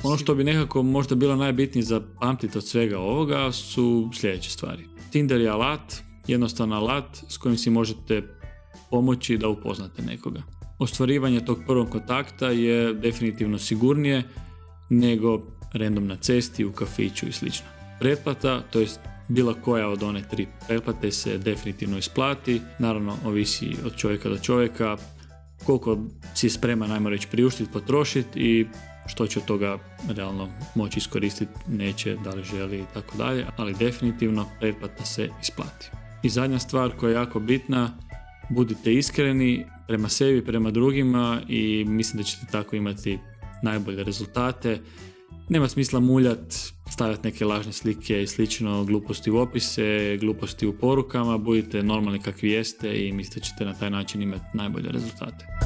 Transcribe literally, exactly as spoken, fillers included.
Ono što bi nekako možda bilo najbitnije za pamtiti od svega ovoga su sljedeće stvari. Tinder je alat, jednostavan alat s kojim si možete pomoći da upoznate nekoga. Ostvarivanje tog prvog kontakta je definitivno sigurnije nego random na cesti, u kafiću i slično. Pretplata, to jest bilo koja od one tri pretplate se definitivno isplati, naravno ovisi od čovjeka do čovjeka, koliko si spreman, ajmo reći, priuštiti, potrošiti i što će od toga realno moći iskoristiti, neće, da li želi i tako dalje, ali definitivno pretplata se isplati. I zadnja stvar koja je jako bitna, budite iskreni prema sebi, prema drugima i mislim da ćete tako imati najbolje rezultate. Nema smisla muljati, stavljati neke lažne slike i slično, gluposti u opise, gluposti u porukama, budite normalni kakvi jeste i mislim da ćete na taj način imati najbolje rezultate.